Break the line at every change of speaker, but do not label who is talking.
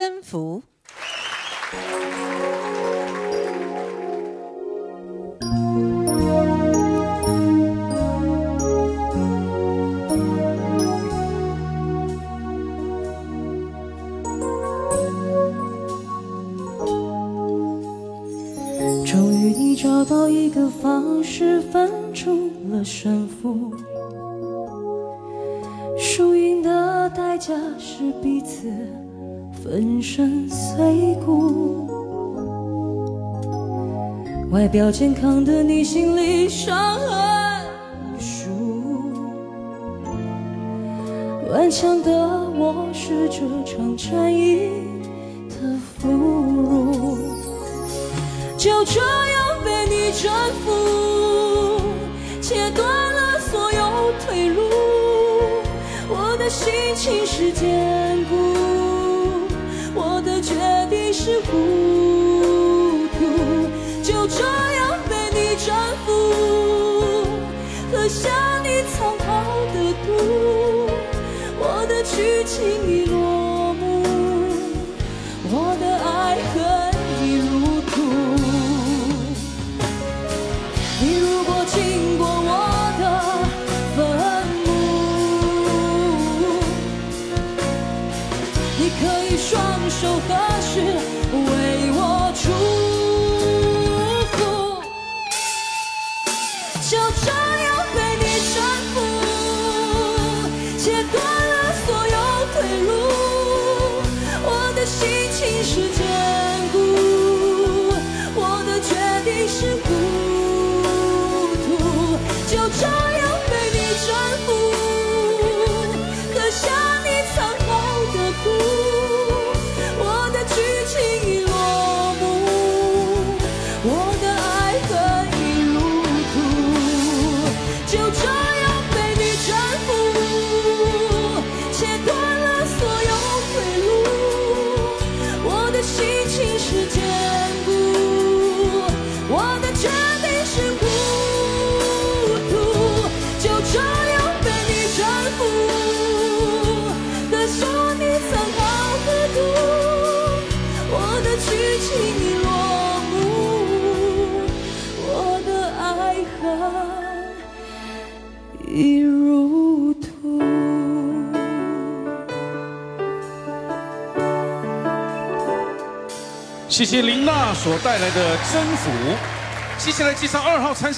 征服。
终于你找到一个方式分出了胜负，输赢的代价是彼此粉身碎骨。外表健康的你心里伤痕无数，顽强的我是这场战役的俘虏，就这样被你征服，切断了所有退路。我的心情是坚固，我的决定是糊涂，就这样被你征服，喝下你藏好的毒。我的剧情已落幕，我的爱恨已入土。你如果经过我的坟墓，你可以双手合十为我祝福。就这样被你征服，切断了所有退路。我的心情是坚固，我的决定是糊涂，就这样被你征服，喝下你藏好的毒。我的剧情已落幕，我的爱恨已入土，就这样被你征服，切断了所有退路。我的心情是坚固，我的决定是糊涂，就这样被你征服，喝下你藏好的毒。我的剧情已落幕，我的爱恨已入土。
谢谢林娜所带来的征服。接下来介绍2号参赛。